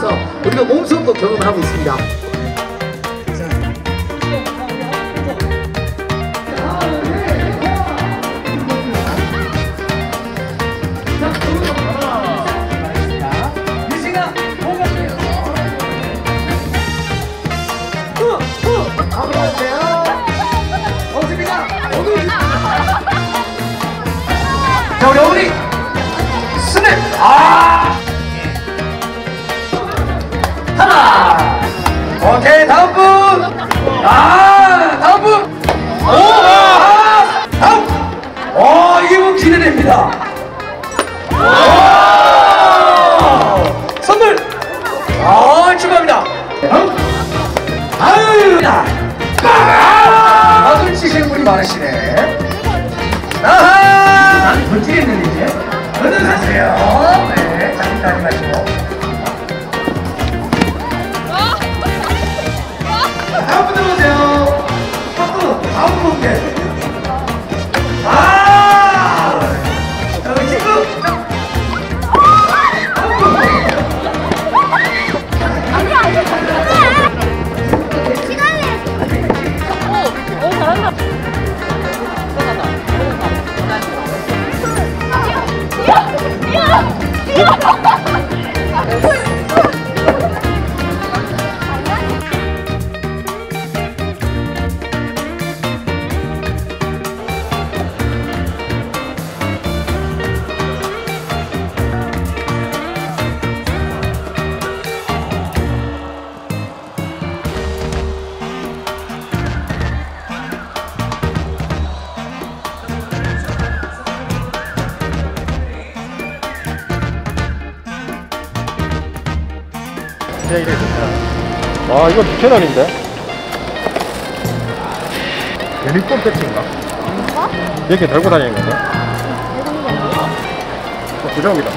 하면서 우리가 몸속도 경험을 하고 있습니다. 자, 우리 어머니 스냅! 하나! 오케이, 다음 분! 다음 분! 다음! 이분 기대됩니다. 선물! 축하합니다. 막을 치시는 분이 많으시네. 나는 던지겠는데 이제. 어서 사세요. 네, 잠깐 마시고. 다음 분 들어오세요. 다음 분 게. 저기 친구. 이건 6,000원인데? 유니폼 패치인가? 이렇게 들고 다니는 건가? 부적이다.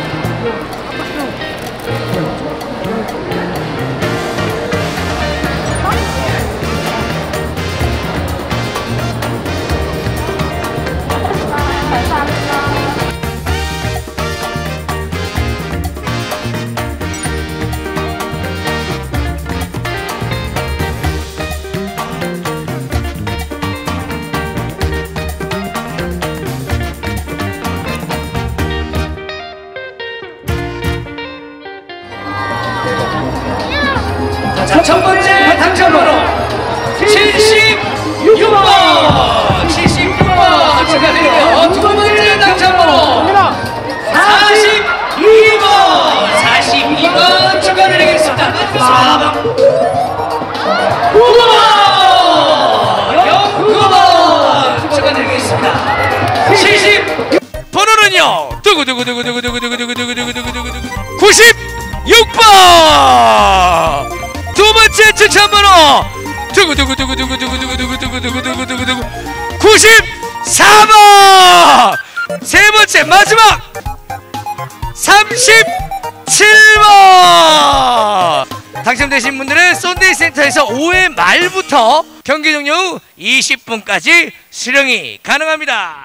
자, 첫 번째 당첨번호 76번! 76번 축하드리고요. 두 번째 당첨번호 42번 축하드리겠습니다. 4번 9번 축하드리겠습니다. 70 번호는요 96번! 두 번째 추천번호 94번! 세 번째 마지막 37번! 당첨되신 분들은 썬데이 센터에서 5회 말부터 경기 종료 후 20분까지 수령이 가능합니다.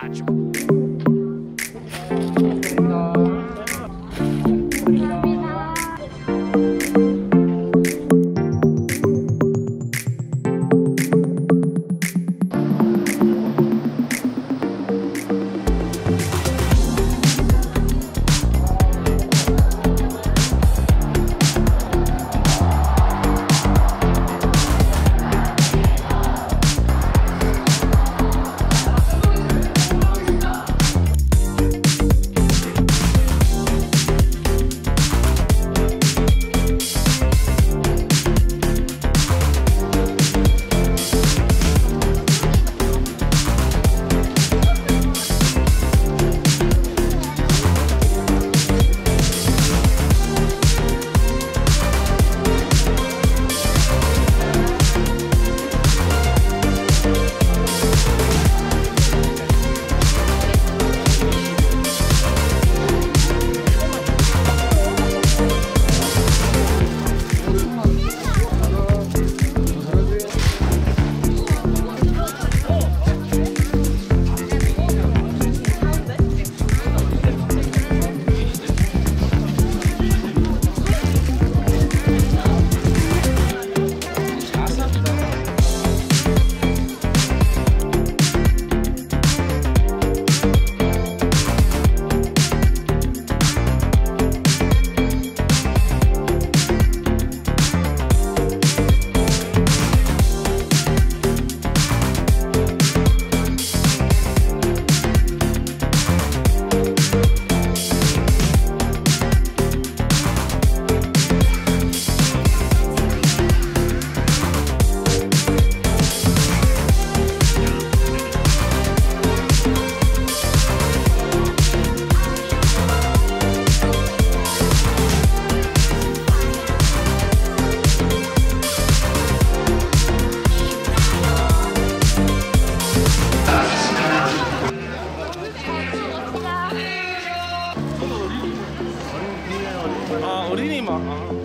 어린이만.